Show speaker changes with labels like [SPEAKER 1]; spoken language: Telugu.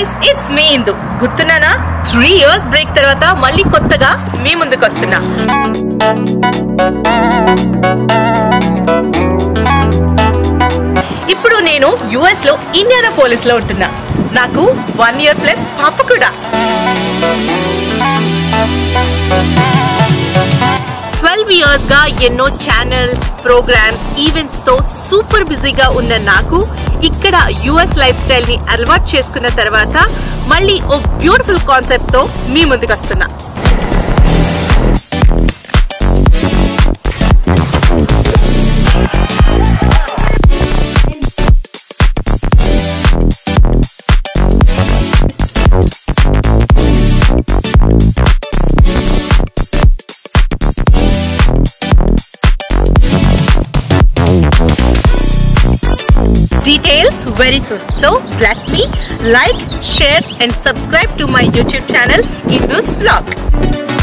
[SPEAKER 1] guys, it's me Indu. గుర్తున్నానా 3 years break తర్వాత మళ్ళీ కొత్తగా మీ ముందుకు వస్తున్నా. ఇప్పుడు నేను US లో ఇండియానాపోలిస్ లో ఉంటున్నా. నాకు 1 year plus పాప కూడా. 12 years గా ఎన్నో ఛానల్స్, ప్రోగ్రామ్స్, ఈవెంట్స్ తో సూపర్ బిజీగా ఉన్న నాకు ఇక్కడ US లైఫ్ స్టైల్ ని అలవాటు చేసుకున్న తర్వాత మళ్ళీ ఓ బ్యూటిఫుల్ కాన్సెప్ట్ తో మీ ముందుకు వస్తున్నా. Details very soon. So blessedly like, share and subscribe to my YouTube channel in this vlog.